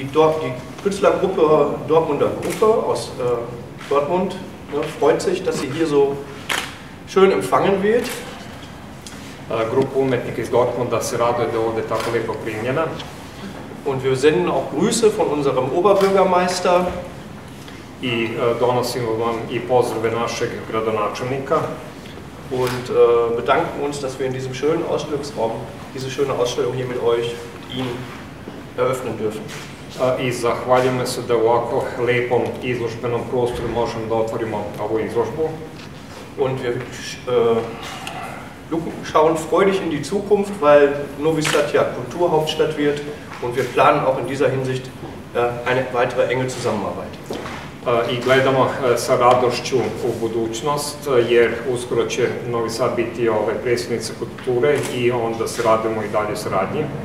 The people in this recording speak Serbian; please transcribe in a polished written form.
die Künstlergruppe Dortmunder Gruppe aus Dortmund freut sich, dass sie hier so schön empfangen wird. Grupa umetnika iz Dortmunda se raduje da je ovdje tako lijepo primljena. Und wir senden auch Grüße von unserem Oberbürgermeister. I donosimo vam i pozdrave našeg gradonačelnika. Und bedanken uns, dass wir in diesem schönen Ausstellungsraum diese schöne Ausstellung hier mit euch, Ihnen, eröffnen dürfen. I zahvaljujemo se da u ovako lepom izložbenom prostoru možemo da otvorimo ovu izložbu. Und wir schauen freudig in die Zukunft, weil Novi Sad ja Kulturhauptstadt wird und wir planen auch in dieser Hinsicht eine weitere enge Zusammenarbeit. I gledamo sa radošću u budućnost, jer uskoro će Novi Sad biti predstavnica kulture i onda se radimo i dalje saradnji.